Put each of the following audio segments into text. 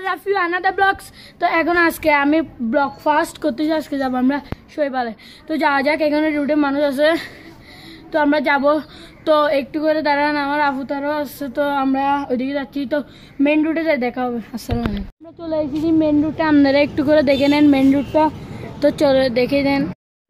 Rafiu another blogs. তো এখন আজকে আমি ব্লগ ফাস্ট করতেছি, আজকে যাবো আমরা শৈবালে। তো যাওয়া যাক, এখানে রুটে মানুষ আছে, তো আমরা যাব। তো একটু করে দাঁড়ান, আমার আফুতারও আসছে, তো আমরা ওইদিকে যাচ্ছি। তো মেন রুটে যাই, দেখা হবে। আসসালামু আলাইকুম। আমরা চলে এসেছি মেন রুটে, আপনারা একটু করে দেখে নেন মেন রুটটা। তো চলে দেখে নেন।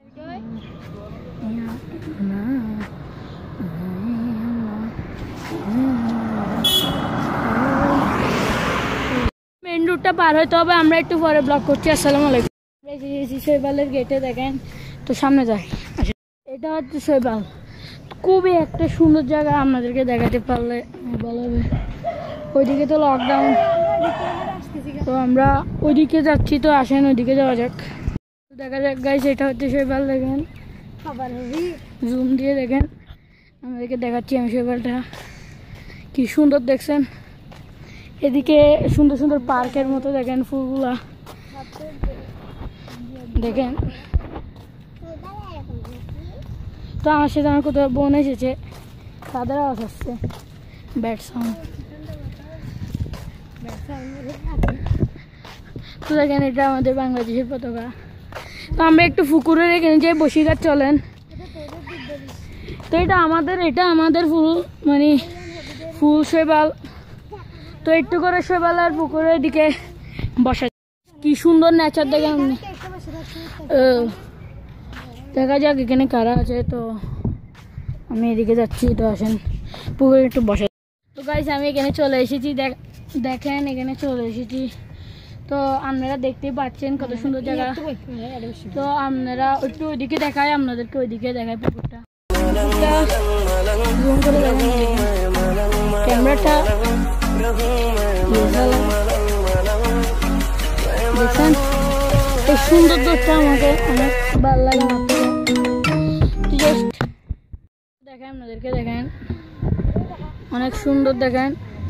মেন রুটটা পার হইতে হবে, আমরা একটু পরে ব্লগ করছি। আসসালামু আলাইকুম। শৈবালের গেটে দেখেন, তো সামনে যাই। এটা হচ্ছে শৈবাল, খুবই একটা সুন্দর জায়গা, আপনাদেরকে দেখাতে পারলে ভালো হবে। ওইদিকে তো লকডাউন, তো আমরা ওইদিকে যাচ্ছি। তো আসেন ওইদিকে যাওয়া যাক, দেখা যাক গাইস। এটা হচ্ছে শৈবাল, দেখেন জুম দিয়ে দেখেন, আমাদেরকে দেখাচ্ছি আমি শৈবালটা কি সুন্দর দেখছেন। এদিকে সুন্দর সুন্দর পার্কের মতো দেখেন, ফুলগুলা দেখেন। তো আমার সাথে আমার কোথাও বোন এসেছে, তাদের আওয়াজ আসছে, ব্যাড সাউন্ড। তো দেখেন, এটা আমাদের বাংলাদেশের পতাকা। তো আমরা একটু পুকুরের এখানে যে বসিঘাট চলেন। তো এটা আমাদের ফুল, মানে ফুল শৈবাল। তো একটু করে শৈবাল আর পুকুরের দিকে বসা, কি সুন্দর নেচার দেখেন। দেখা যাক এখানে কারা আছে। তো আমি এদিকে যাচ্ছি, তো আসেন পুকুরে একটু বসে। তো গাইস, আমি এখানে চলে এসেছি, দেখেন এখানে চলে এসেছি। তো আপনারা দেখতেই পাচ্ছেন কত সুন্দর জায়গা। তো আপনারা একটু ওইদিকে দেখায়, আপনাদেরকে ওইদিকে দেখায় পুকুরটা। ক্যামেরাটা দেখছেন, এই সুন্দর দৃশ্যটা আমাকে অনেক ভালো লাগে। জাস্ট দেখেন, আপনাদেরকে দেখেন, অনেক সুন্দর দেখেন।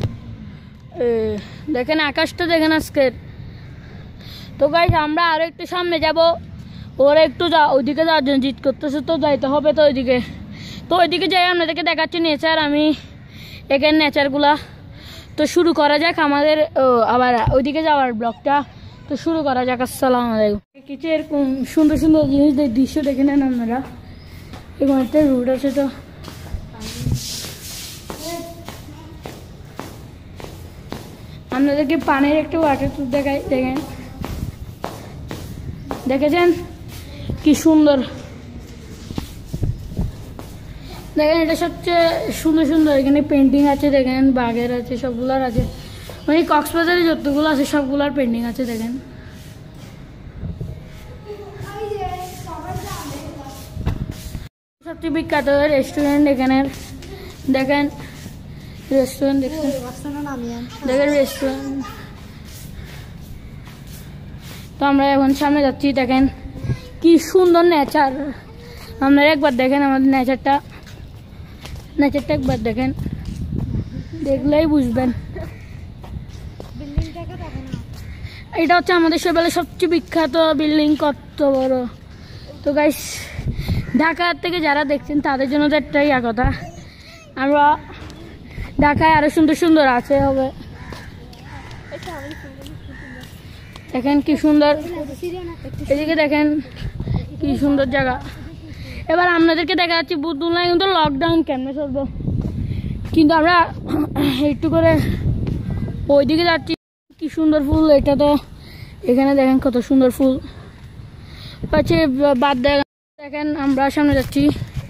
দেখেন আকাশটা দেখেন আজকের। তো গাইস, আমরা আরো একটু সামনে যাব, ওরা একটু ওইদিকে যাওয়ার জন্য জিদ করতেছে, তো যাইতে হবে। তো ওইদিকে, তো ওইদিকে যাই, আপনাদেরকে দেখাচ্ছি নেচার। আমি এখানে নেচারগুলা। তো শুরু করা যাক আমাদের আবার ওইদিকে যাওয়ার ব্লগটা। তো শুরু করা যাক। আসসালামু আলাইকুম। কিছু এরকম সুন্দর সুন্দর জিনিস দৃশ্য দেখে নেন আপনারা। এরকম একটা রুট আছে, তো আপনাদেরকে পানির একটা ওয়াটার ট্যুর দেখাই। দেখেন, দেখেছেন কি সুন্দর দেখেন। এটা সবচেয়ে সুন্দর সুন্দর, এখানে পেন্টিং আছে দেখেন, বাঘের আছে, সবগুলার আছে, মানে কক্সবাজারে যতগুলো আছে সবগুলার পেন্টিং আছে দেখেন। সবচেয়ে বিখ্যাত রেস্টুরেন্ট এখানের, দেখেন রেস্টুরেন্ট দেখেন রেস্টুরেন্ট। তো আমরা এখন সামনে যাচ্ছি, দেখেন কি সুন্দর নেচার। আপনারা একবার দেখেন আমাদের নেচারটা একবার দেখেন, দেখলেই বুঝবেন। এটা হচ্ছে আমাদের শৈবালের সবচেয়ে বিখ্যাত বিল্ডিং, কত বড়। তো গাইস, ঢাকার থেকে যারা দেখছেন তাদের জন্য তো একটাই কথা, আমরা ঢাকায় আরো সুন্দর সুন্দর আছে হবে। দেখেন কি সুন্দর, এদিকে দেখেন কি সুন্দর জায়গা। এবার আপনাদেরকে দেখা যাচ্ছে বুধুল্লাহ কিন্তু লকডাউন কেমনে চলবো, কিন্তু আমরা একটু করে ওইদিকে যাচ্ছি। কি সুন্দর ফুল, এটা তো এখানে দেখেন কত সুন্দর ফুল আছে। বাদ দেখেন, আমরা সামনে যাচ্ছি।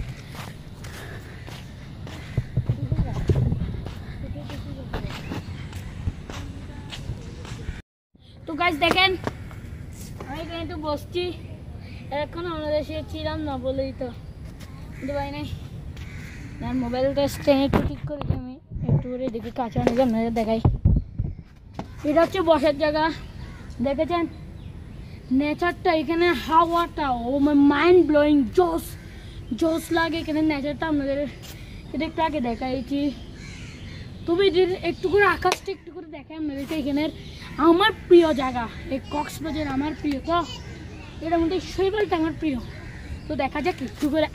তো গাইস দেখেন, আমি এখানে একটু বসছি। এখন আমাদের দেশে ছিলাম না বলেই তো, কিন্তু ভাই নাই, মোবাইলটা স্ট্যান্ড একটু ঠিক করেছি আমি, একটু করে দেখি কাছে অনেক আপনাদের দেখাই। এটা হচ্ছে বসার জায়গা, দেখেছেন নেচারটা, এখানে হাওয়াটা ও মাইন্ড ব্লোয়িং, জোস লাগে এখানে নেচারটা। আপনাদের এটা একটু আগে দেখাইছি, তবে একটু করে আকাশটা একটু করে দেখাই আপনাদেরকে। এখানের আমার প্রিয় জায়গা এই কক্সবাজার, আমার প্রিয়। তো এটার মধ্যে শৈবালটা আমার প্রিয়। তো দেখা যাক একটু করে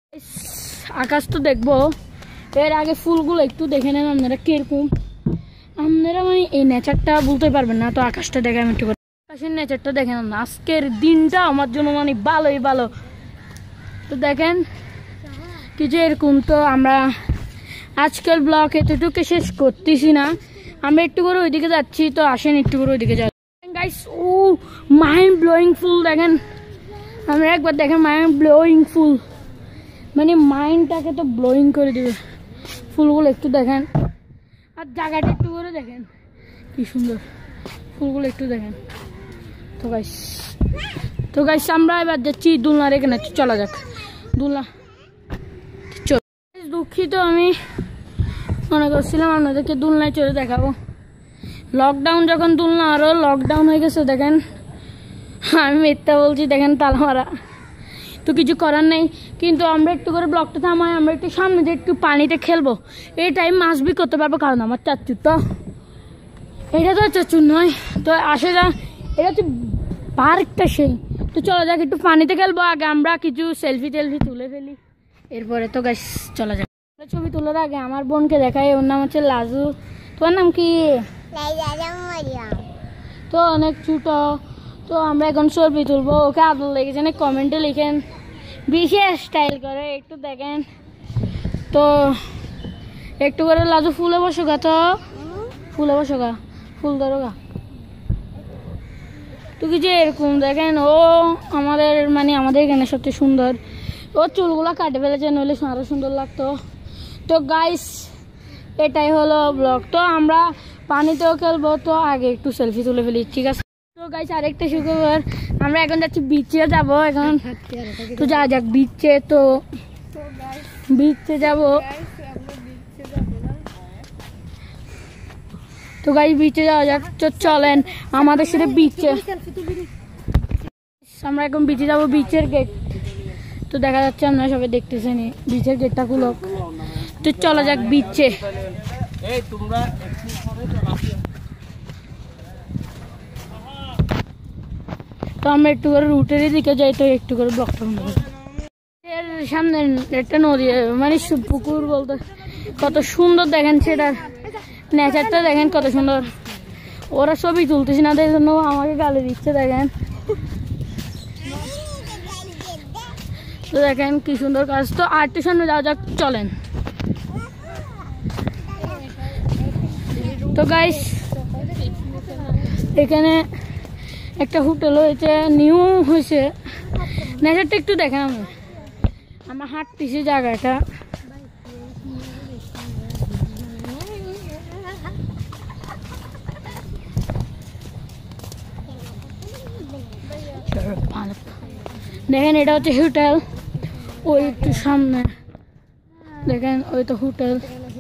আকাশ তো দেখবো, এর আগে ফুলগুলো একটু দেখে নেন আপনারা কিরকম। আপনারা মানে এই নেচারটা বলতে পারবেন না, তো আকাশটা দেখে আমি একটু আকাশের নেচারটা দেখেন না, আজকের দিনটা আমার জন্য মানে ভালোই ভালো। তো দেখেন কিছু এরকম। তো আমরা আজকের ব্লগ এতটুকু শেষ করতেছি না, আমরা একটু করে ওইদিকে যাচ্ছি, তো আসেন একটু করে ওইদিকে যাচ্ছি গাইস। ও মাইন্ড ব্লোয়িং ফুল দেখেন, আমরা একবার দেখেন মাইন্ড ব্লোয়িং ফুল, মানে মাইন্ডটাকে তো ব্লোয়িং করে দেবে ফুলগুলো, একটু দেখেন। আর জায়গাটা একটু করে দেখেন কি সুন্দর, ফুলগুলো একটু দেখেন। তো গাইস আমরা এবার যাচ্ছি দোলনার এখানে, চলা যাক দোলনা। দুঃখিত, আমি মনে করছিলাম আপনাদেরকে দোলনায় চড়ে দেখাবো। লকডাউন যখন দোলনা আরও লকডাউন হয়ে গেছে, দেখেন আমি মিথ্যা বলছি, দেখেন তালা মারা, তো কিছু করার নেই। কিন্তু আমরা একটু করে ব্লগটা থামাই, আমরা একটু সামনে যে একটু পানিতে খেলবো, এই টাইম মাছ বি করতে পারবো, কারণ আমার চাচুর তো এটা তো চাচুর নয়, তো আসে যা এটা হচ্ছে পার্কটা সেই। তো চলো যাক একটু পানিতে খেলবো, আগে আমরা কিছু সেলফি টেলফি তুলে ফেলি, এরপরে তো গাইস চলা যাক। ছবি তোলার আগে আমার বোনকে দেখাই, ওর নাম হচ্ছে লাজু। তোমার নাম কি? তো অনেক ছোট, তো আমরা এখন ছবি তুলবো, ওকে আদর লেগেছে না কমেন্টে লিখেন, বিশেষ স্টাইল করে একটু দেখেন। তো একটু করে লাজু ফুলে বসো গা, তো ফুলে বসো গা, ফুল ধরো গা। তো কিছু এরকম দেখেন, ও আমাদের মানে আমাদের এখানে সবচেয়ে সুন্দর, ও চুলগুলো কাটে ফেলেছে, নইলে আরো সুন্দর লাগতো। তো গাইস এটাই হলো ব্লগ, তো আমরা পানিতেও খেলবো, তো আগে একটু সেলফি তুলে ফেলি, ঠিক আছে? তো গাইস আরেকটা শুক্রবার আমরা এখন যাচ্ছি বিচে যাবো এখন, তো যা যাক বিচে, তো বিচে যাবো। তো গাইস বিচে যাওয়া যাক, তো চলেন আমাদের সাথে বিচে। আমরা এখন বিচে যাবো, বিচের গেট তো দেখা যাচ্ছে, আপনারা সবাই দেখতেছেন বিচের গেটটা খুলো, তো চলা যাক বিচে। তো আমরা একটু করে রুটের দিকে যাই, তো একটু করে ব্লকটা এর সামনে একটা নদী, মানে পুকুর বলতে কত সুন্দর দেখেন, সেটার নেচারটা দেখেন কত সুন্দর। ওরা ছবি তুলতেছি না, তাই জন্য আমাকে গালি দিচ্ছে দেখেন। তো দেখেন কি সুন্দর কাজ, তো আরেকটু সামনে যাওয়া যাক, চলেন। তো গাইস এখানে একটা হোটেল হয়েছে, নিউ হয়েছে, নেচারটা একটু দেখেন। আমরা হাঁটতেছি জায়গাটা, দেখেন এটা হচ্ছে হোটেল, ওই একটু সামনে দেখেন ওই তো হোটেল।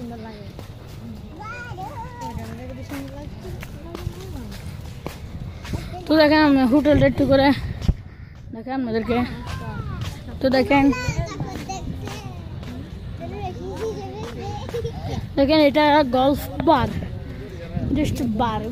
তো দেখেন আমরা হোটেলটা একটু করে দেখেন আপনাদেরকে, তো দেখেন দেখেন এটা গলফ বার, জাস্ট বার।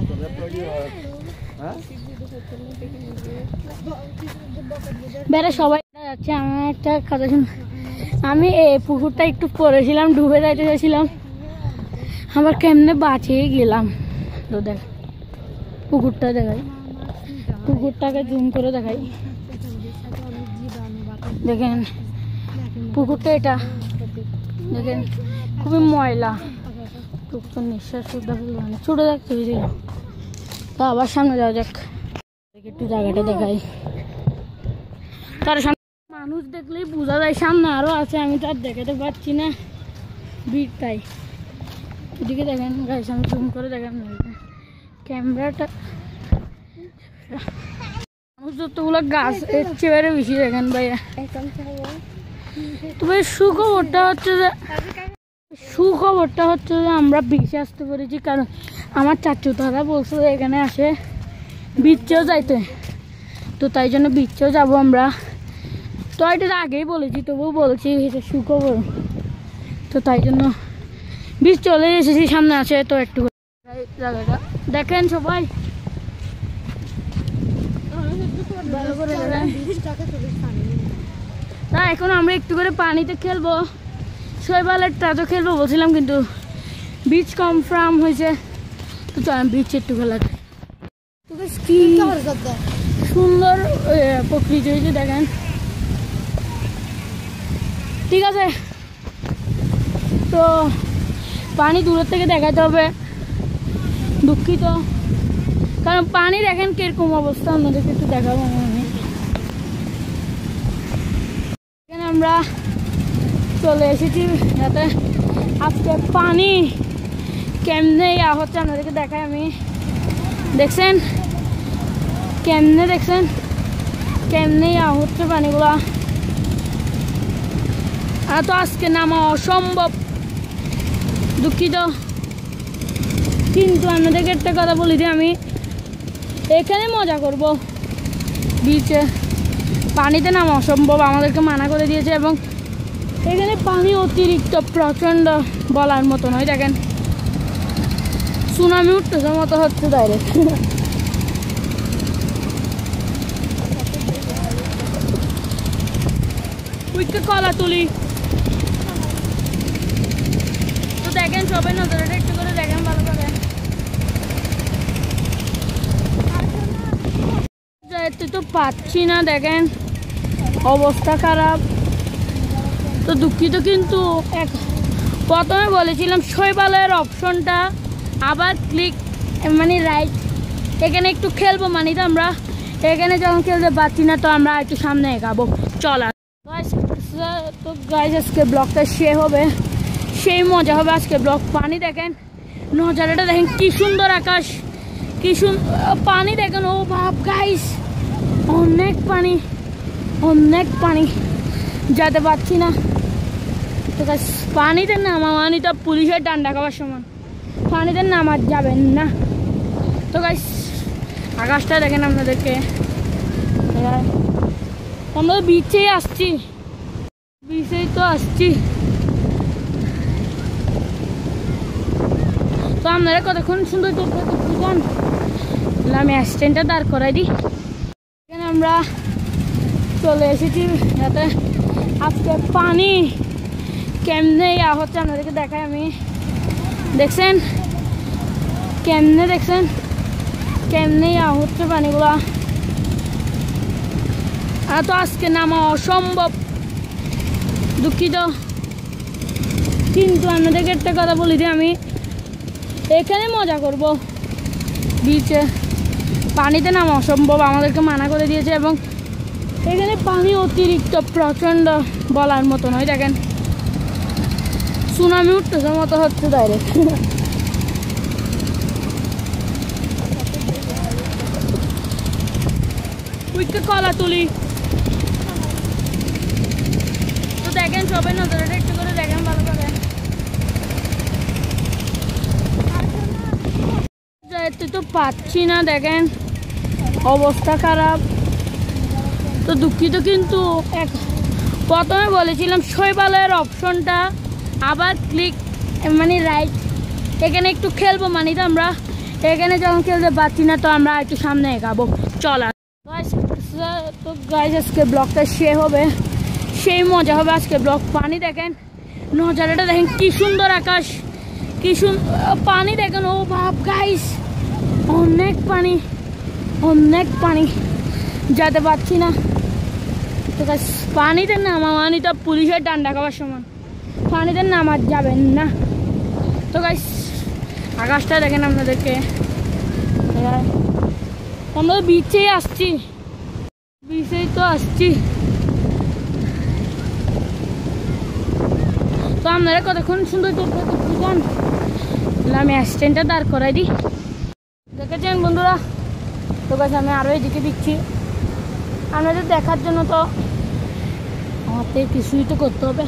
বেড়ে সবাই যাচ্ছে, আমার একটা কথা শুন, আমি এই পুকুরটা একটু পড়েছিলাম, ডুবে যাইতে চাইছিলাম, আবার কেমনে বাঁচিয়ে গেলাম। তো দেখ পুকুরটা দেখাই, পুকুরটাকে জুম করে দেখাই, দেখেন পুকুরটা এটা দেখেন খুবই ময়লা, তো নিঃশ্বাস ছোট দেখতে হয়েছিল। তো আবার সামনে যাওয়া যাক, একটু জায়গাটা দেখাই। তার সামনে মানুষ দেখলেই বোঝা যায় সামনে আরো আছে, আমি তো আর দেখাতে পারছি না ভিড়টাই। এদিকে দেখেন গাইস, আমি জুম করে দেখেন ক্যামেরাটা, মানুষ যতগুলো গাছ এর চেয়ে বেশি দেখেন ভাইয়া। তবে সুখবরটা হচ্ছে যে আমরা বিচে আসতে পেরেছি, কারণ আমার চাচু তারা বলছে এখানে আসে বিচেও যাইতে, তো তাই জন্য বিচেও যাবো আমরা। তো এটা আগেই বলেছি, তবুও বলছি এটা সুখবর, তো তাই জন্য বিচ চলে এসেছি, সামনে আছে। তো একটু জায়গাটা দেখেন সবাই ভালো করে দেখেন। না এখন আমরা একটু করে পানিতে খেলবো, শৈবালের টাচও খেলবো বলছিলাম, কিন্তু বিচ কনফার্ম হয়েছে, তো চলেন বিচে একটু খেলা তো কি সুন্দর প্রকৃতি হয়েছে দেখেন। ঠিক আছে, তো পানি দূরের থেকে দেখাতে হবে, দুঃখিত, কারণ পানি দেখেন কিরকম অবস্থা, আপনাদেরকে একটু দেখাবো। আমি এখানে আমরা চলে এসেছি যাতে আজকে পানি কেমনে হচ্ছে আপনাদেরকে দেখাই। আমি দেখছেন কেমনে হচ্ছে পানিগুলা, তো আজকে নামা অসম্ভব, দুঃখিত, কিন্তু আপনাদেরকে একটা কথা বলি যে আমি এখানে মজা করব, বিচে পানিতে নামা অসম্ভব, আমাদেরকে মানা করে দিয়েছে, এবং এখানে পানি অতিরিক্ত প্রচণ্ড, বলার মতো নয়। দেখেন সুনামি উঠতেছে মতো হচ্ছে ডাইরেক্ট। উইকে কলা তুলি তো দেখেন, সবাই নজরটা একটু করে দেখেন ভালো করে। যেতে তো পাচ্ছি না, দেখেন অবস্থা খারাপ, তো দুঃখিত, কিন্তু প্রথমে বলেছিলাম শৈবালের অপশনটা আবার ক্লিক মানে রাইট, এখানে একটু খেলবো, মানে তো আমরা এখানে যখন খেলতে পারছি না তো আমরা একটু সামনে এগাবো। চলা তো গাইস, আজকে ব্লগটা হবে, সেই মজা হবে আজকে ব্লগ। পানি দেখেন, নজারাটা দেখেন, কি সুন্দর আকাশ, কি সুন্দর পানি দেখেন, ও বাপ গাইস, অনেক পানি, যেতে পারছি না। তো গাইস পানিতে নামা মানে তো পুলিশের ডান্ডা খাওয়ার সমান, পানিতে নামা যাবেন না। তো গাইস আকাশটা দেখেন আপনাদেরকে, আমরা বিচেই আসছি, তো আপনারা কতক্ষণ সুন্দর আমি অ্যাক্সিডেন্টটা দাঁড় করাই দিই। এখানে আমরা চলে এসেছি যাতে আজকে পানি কেমনে হচ্ছে আপনাদেরকে দেখাই। আমি দেখছেন কেমনে হচ্ছে পানিগুলা, তো আজকে নামা অসম্ভব, দুঃখিত, কিন্তু আপনাদেরকে একটা কথা বলি যে আমি এখানে মজা করব, বিচে পানিতে নামা অসম্ভব, আমাদেরকে মানা করে দিয়েছে, এবং এখানে পানি অতিরিক্ত প্রচণ্ড, বলার মতো নয়। দেখেন সুনামি উঠতেছে মতো হচ্ছে ডাইরেক্ট। উইকে কলা তুলি তো দেখেন, সবাই নজরটা একটু করে দেখেন ভালো করে। যেতে তো পাচ্ছি না, দেখেন অবস্থা খারাপ, তো দুঃখিত, কিন্তু প্রথমে বলেছিলাম শৈবালের অপশনটা আবার ক্লিক মানে রাইট, এখানে একটু খেলবো, মানে তো আমরা এখানে যখন খেলতে পারছি না তো আমরা একটু সামনে এগাবো। চলা তো গাইস, আজকে ব্লগটা হবে, সেই মজা হবে আজকে ব্লগ। পানি দেখেন, নজারাটা দেখেন, কি সুন্দর আকাশ, কি সুন্দর পানি দেখেন, ও বাপ গাইস, অনেক পানি, যেতে পারছি না। তো গাইস পানিতে নামা মানে তো পুলিশের ডান্ডা খাওয়ার সমান, পানিতে নামা যাবেন না। তো গাইস আকাশটা দেখেন আপনাদেরকে, আমরা বিচেই আসছি, তো আপনারা কতক্ষণ সুন্দর আমি অ্যাক্সিডেন্টটা দাঁড় করাই দিই। দেখেছেন বন্ধুরা, তো গাছ আমি আরও এদিকে দিচ্ছি আপনাদের দেখার জন্য, তো আমাদের কিছুই তো করতে হবে।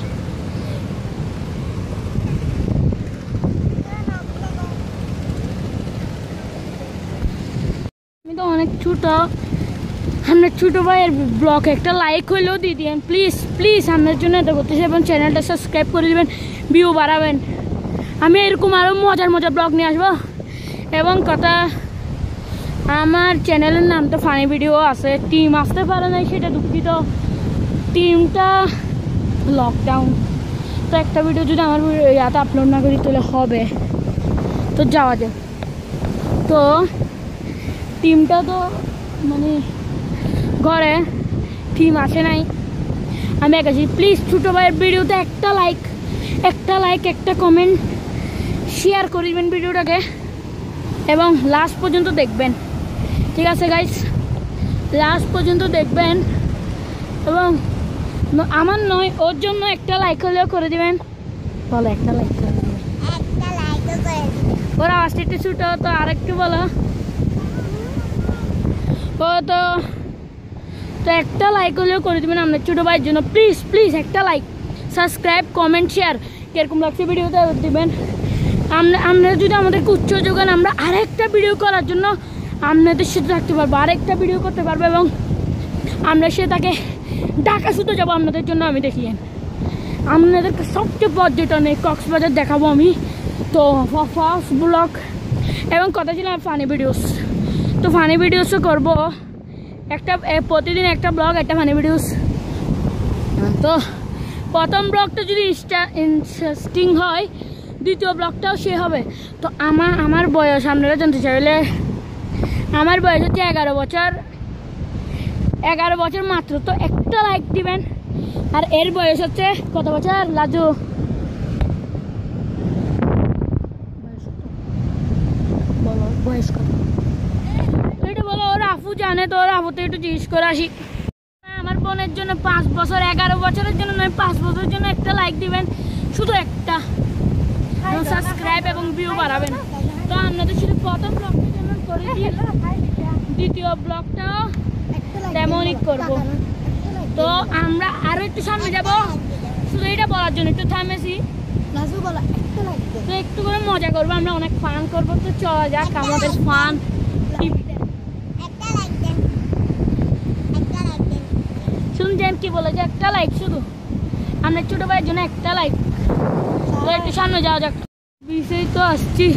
আমি তো অনেক ছোটো, আপনার ছোটো ভাইয়ের ব্লগ একটা লাইক হইলেও দিয়ে দিবেন প্লিজ, আপনার জন্য এটা করতেছি, এবং চ্যানেলটা সাবস্ক্রাইব করে দেবেন, ভিউ বাড়াবেন। আমি এরকম আরও মজার ব্লগ নিয়ে আসবো, এবং কথা আমার চ্যানেলের নাম তো ফানি ভিডিও আছে, টিম আসতে পারে নাই, সেটা দুঃখিত, টিমটা লকডাউন, তো একটা ভিডিও যদি আমার ইয়াতে আপলোড না করি তাহলে হবে, তো যাওয়া যায়। তো টিমটা তো মানে ঘরে টিম আসে নাই, আমি একা আছি। প্লিজ ছোটো ভাইয়ের ভিডিওতে একটা লাইক একটা কমেন্ট শেয়ার করে দিবেন ভিডিওটাকে এবং লাস্ট পর্যন্ত দেখবেন, ঠিক আছে গাইস? লাস্ট পর্যন্ত দেখবেন এবং আমার নয়, ওর জন্য একটা লাইক হলেও করে দিবেন। বলো একটা লাইক করে দিবেন। ওর আওয়াজটা একটু ছোটো, তো আরেকটু বলো। ও তো একটা লাইক হলেও করে দেবেন আপনার ছোটো ভাইয়ের জন্য। প্লিজ প্লিজ একটা লাইক, সাবস্ক্রাইব, কমেন্ট, শেয়ার কীরকম লাগছে ভিডিওতে দেবেন। আপনারা যদি আমাদেরকে উৎস যোগান, আমরা আরেকটা ভিডিও করার জন্য আপনাদের সাথে থাকতে পারবো, আরেকটা ভিডিও করতে পারবো এবং আমরা সে তাকে ঢাকা শুতে যাবো আপনাদের জন্য। আমি দেখিয়ে আপনাদেরকে সবচেয়ে পর্যটনে কক্সবাজার দেখাবো আমি। তো ফার্স্ট ব্লগ এবং কথা ছিল ফানি ভিডিওস, তো ফানি ভিডিওসও করবো একটা, প্রতিদিন একটা ব্লগ, একটা ফানি ভিডিওস। তো প্রথম ব্লগটা যদি ইন্টারেস্টিং হয়, দ্বিতীয় ব্লগটাও সে হবে। তো আমার বয়স আপনারা জানতে চাইলে, আমার বয়স হচ্ছে 11 বছর, 11 বছর মাত্র। তো একটা লাইক দিবেন। আর এর বয়স হচ্ছে কত বছর লাজু? বলো বয়স কত? এটা বলো, ওর আফু জানে, তো ওর আফুতে একটু জিজ্ঞেস করে আসি। আমার বোনের জন্য 5 বছর, 11 বছরের জন্য নয়, 5 বছরের জন্য একটা লাইক দিবেন, শুধু একটা, সাবস্ক্রাইব এবং ভিউ বাড়াবেন। তো আপনাদের শুধু প্রথম ব্লগটা যেমন করেছি, দ্বিতীয় ব্লগটাও তেমনই করব। তো আমরা আরো একটু সামনে যাব, শুধু এটা বলার জন্য একটু থামেছি। তো একটু করে মজা করবো, আমরা অনেক ফান করবো। তো চলা যাক আমাদের ফান। শুনছেন কি বলে যে একটা লাইক, শুধু আপনার ছোট ভাইয়ের জন্য একটা লাইক। তো একটু সামনে যাওয়া যাক, বিষয় তো আসছি।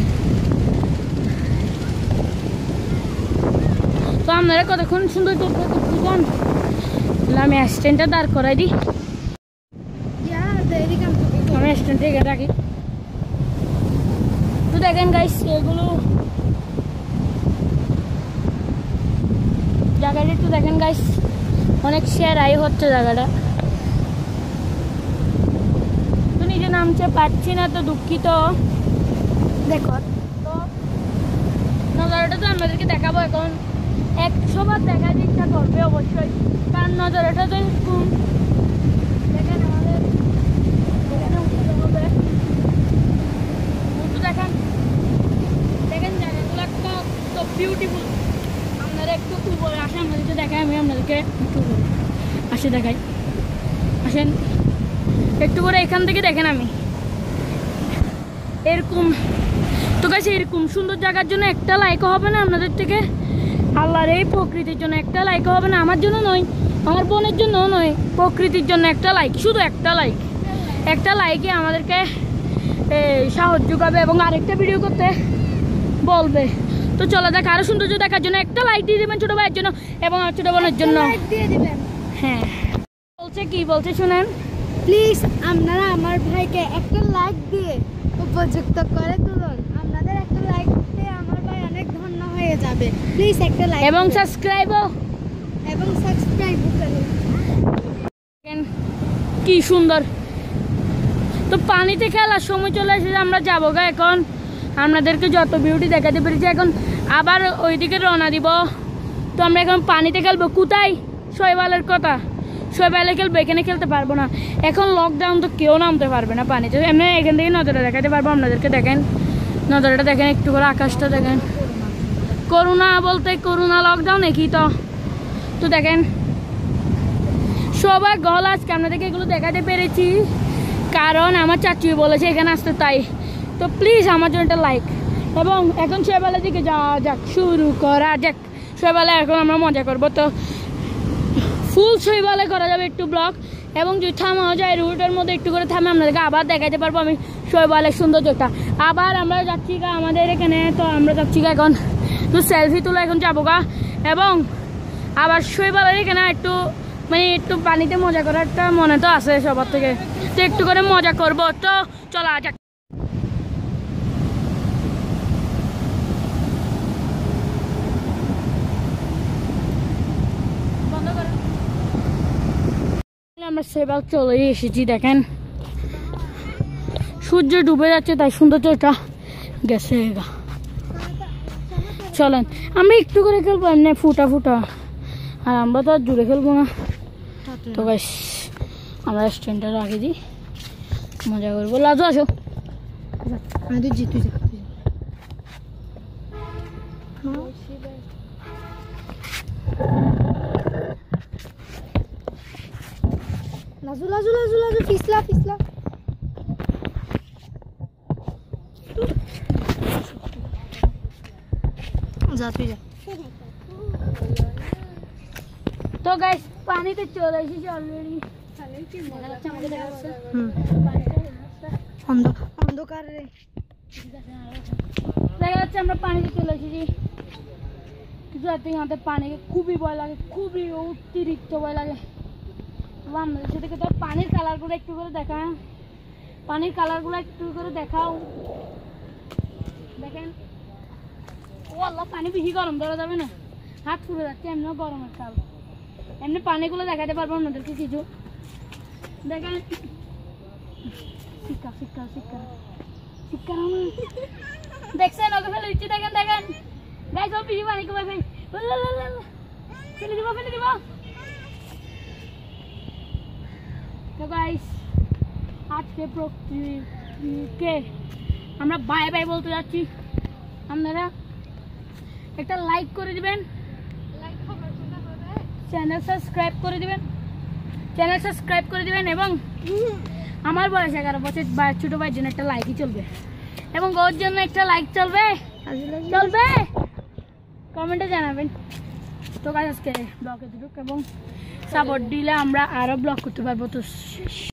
তো আপনারা কতক্ষণ সুন্দর যান, আমি অ্যাসিস্ট্যান্টটা দাঁড় করাই দিই, আমি অ্যাসিস্ট্যান্ট এখানে রাখি। তো দেখেন গাইস, এগুলো জায়গাটা একটু দেখেন গাইস, অনেক শেয়ার আই হচ্ছে জায়গাটা। তো নিজে নামতে পারছি না, তো দুঃখিত। দেখো তো নজারাটা তো আমাদেরকে দেখাবো এখন, 100 বার দেখার ইচ্ছা করবে অবশ্যই, কারণ নজারাটা তো এরকম। দেখেন আমাদের এখানে উঠতে হবে, দেখেন দেখেন জায়গাগুলো একটা তো বিউটিফুল। আপনারা একটু উপরে আসেন, আমাদেরকে দেখাই, আমি আপনাদেরকে একটু আসে দেখাই। আসেন একটু করে এখান থেকে দেখেন, আমি এরকম। তো গাইস, এরকম সুন্দর জায়গার জন্য একটা লাইকও হবে না আপনাদের থেকে? আল্লাহর এই প্রকৃতির জন্য একটা লাইকও হবে না? আমার জন্য নয়, আমার বোনের জন্যও নয়, প্রকৃতির জন্য একটা লাইক, শুধু একটা লাইক। একটা লাইকে আমাদেরকে সাহস যোগাবে এবং আরেকটা ভিডিও করতে বলবে। তো চলো দেখ, আরো সৌন্দর্য দেখার জন্য একটা লাইক দিয়ে দেবেন ছোট ভাইয়ের জন্য এবং আমার ছোট বোনের জন্য। হ্যাঁ, বলছে কি বলছে শুনেন। প্লিজ আপনারা আমার ভাইকে একটা লাইক দিয়ে উপযুক্ত করে তুলুন। আপনাদের একটা লাইক দিয়ে আমার ভাই অনেক ধন্য হয়ে যাবে। প্লিজ একটা লাইক এবং সাবস্ক্রাইবও করুন। কি সুন্দর। তো পানিতে খেলার সময় চলে এসেছে, আমরা যাবো গা এখন। আপনাদেরকে যত বিউটি দেখাতে পেরেছি, এখন আবার ওইদিকে রওনা দিব। তো আমরা এখন পানিতে খেলবো। কোথায়? শৈবালের কথা, শৈবালে খেলবো, এখানে খেলতে পারবো না। এখন লকডাউন, তো কেউ নামতে পারবে না পানিতে। এমনি এখান থেকে নজরটা দেখাতে পারবো আপনাদেরকে। দেখেন নজরটা দেখেন, একটু করে আকাশটা দেখেন। করোনা বলতে করোনা, লকডাউন একই তো। তো দেখেন সবাই গল, আজকে আপনাদেরকে এগুলো দেখাতে পেরেছি কারণ আমার চাচি বলেছে এখানে আসতে, তাই। তো প্লিজ আমার জন্য একটা লাইক। এবং এখন শৈবালের দিকে যাওয়া যাক, শুরু করা যাক। শৈবালে এখন আমরা মজা করবো। তো ফুল শৈবালে করা যাবে একটু ব্লগ, এবং যদি থামাও যায় রুটের মধ্যে একটু করে থামে আপনাদেরকে আবার দেখাতে পারবো আমি শৈবালের সৌন্দর্যটা। আবার আমরা যাচ্ছি গা আমাদের এখানে, তো আমরা যাচ্ছি গা এখন তো সেলফি তুলে এখন যাবো গা। এবং আবার শৈবালের এখানে একটু মানে একটু পানিতে মজা করার একটা মনে তো আছে সবার থেকে, তো একটু করে মজা করবো। তো চলা যাক। আমরা সেবার চলে এসেছি। দেখেন সূর্য ডুবে যাচ্ছে, তাই সৌন্দর্যটা গেছে। চলেন আমরা একটু করে খেলবো, এমনি ফুটা ফুটা, আর আমরা তো আর জুড়ে খেলবো না। তো গাইস আমরা স্ট্যান্ডটা রাখে দিই, মজা করবো। লাজু আসো, লাজু লাজু লাজু লাজু পিছলা পিছলা। যা তুই যা। তো গাইস পানিতে চলে এসেছি অলরেডি। অন্ধকারে দেখা যাচ্ছে আমরা পানিতে চলে এসেছি। কিছু আমাদের পানিকে খুবই ভয় লাগে, খুবই অতিরিক্ত ভয় লাগে। বাংলাদেশে থেকে তো পানির কালারগুলো একটু করে দেখা, পানির কালারগুলো একটু করে দেখাও। দেখেন ও আল্লাহ, পানি বেশি গরম ধরা যাবে না, হাত পুড়ে যাচ্ছে। এমনিও গরমের কাল, এমনি পানিগুলো দেখাতে পারবো আপনাদেরকে কিছু। দেখেন শিক্ষা শিক্ষা শিক্ষা শিক্ষা দেখছেন, ওকে ফেলে দিচ্ছি। দেখেন দেখেন গাইস, ও বেশি পানি কমে ফেলে দিব ফেলে দিব। তো গাইস আজকে প্রকৃতিকে আমরা বাই বাই বলতে যাচ্ছি। আপনারা একটা লাইক করে দিবেন, চ্যানেল সাবস্ক্রাইব করে দিবেন, এবং আমার বয়স 11 বছর, ছোট ভাইয়ের জন্য একটা লাইকই চলবে, এবং ওর জন্য একটা লাইক চলবে কমেন্টে জানাবেন। তো গাইস আজকে ব্লগে দুটো, এবং সাপোর্ট দিলে আমরা আরো ব্লগ করতে পারবো। তো